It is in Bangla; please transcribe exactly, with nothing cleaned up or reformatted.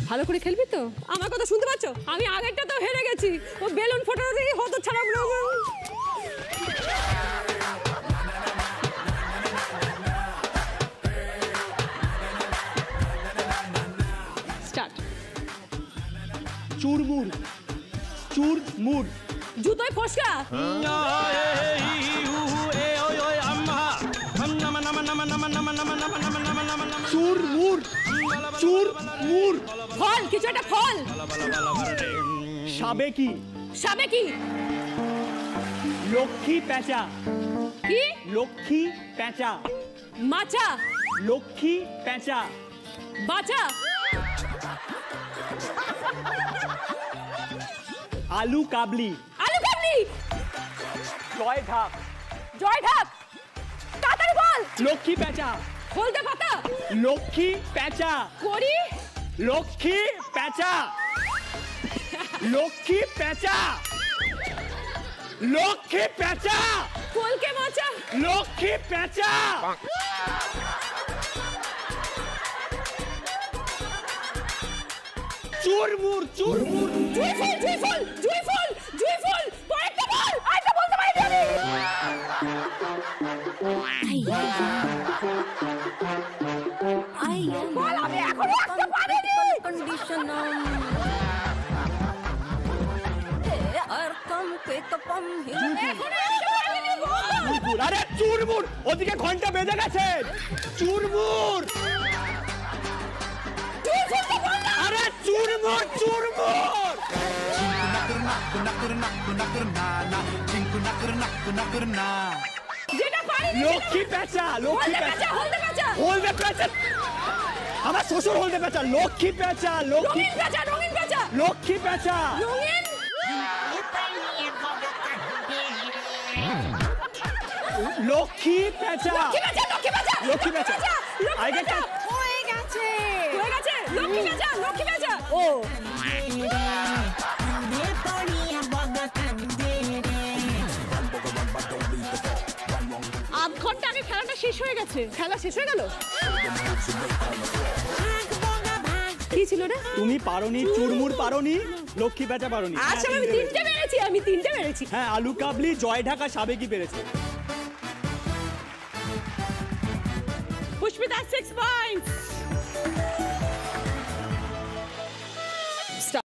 ভালো করে খেলবি তো? আমার কথা শুনতে পাচ্ছ? আমি আগেরটা তো হেরে গেছি, ও বেলুন ফোটানো দিয়ে হতো ছাড়া। স্টার্ট। চুরমুর, চুরমুর, জুতোয় ফসকা। চুরমুর, চুরমুর, ফল, কিছু একটা ফল। সাবেকি, সাবেকি। লক্ষ্মী পেঁচা, কি? লক্ষ্মী পেঁচা, মাচা। লক্ষ্মী পেঁচা, বাচা। আলু কাবলি, আলু কাবলি। জয় ঢাক, জয় ঢাক। তাড়াতাড়ি বল। লক্ষ্মী পেঁচা, হলদে পাতা। লক্ষ্মী পেঁচা, করি। লক্ষ্মী পেঁচা, লক্ষ্মী পেঁচা, লক্ষ্মী পেঁচা, কলকে মাচা। লক্ষ্মী পেঁচা, চুরমুর, চুরমুর, জুই ফুল, জুই ফুল, জুই ফুল, জুই ফুল। পরেরটা বল। আরেকটা বলতে পারি আমি। বল, আমি এখনো আসতে পারিনি। আরে চুরমুর, ওদিকে ঘন্টা বেজে গেছে। চুরমুর, আরে চুরমুর, চুরমুর। যেটা পারিনি। লক্ষ্মী পেঁচা, লক্ষ্মী হলদে পেঁচা, পেঁচা, হলদে পেঁচা। হলদে পেঁচা, আমার শ্বশুর হলদে পেঁচা। লক্ষ্মী পেঁচা, লক্ষ্মী রঙিন পেঁচা, রঙিন পেঁচা। লক্ষ্মী পেঁচা, রঙিন। লক্ষ্মী পেঁচা, লক্ষ্মী পেঁচা, লক্ষ্মী পেঁচা। লক্ষ্মী পেঁচা। লক্ষ্মী আগে পেঁচা। হয়ে গেছে। হয়ে গেছে। লক্ষ্মী পেঁচা, লক্ষ্মী পেঁচা। ও। আধ ঘন্টা আগে খেলাটা শেষ হয়ে গেছে। খেলা শেষ হয়ে গেল। কি ছিল রে? তুমি পারোনি, চুরমুর পারোনি, লক্ষ্মী পেঁচা পারোনি। আচ্ছা, আমি তিনটে মেরেছি, আমি তিনটে মেরেছি। হ্যাঁ, আলু কাবলি, জয় ঢাকা, সাবেকি পেরেছে। Pushpita six points.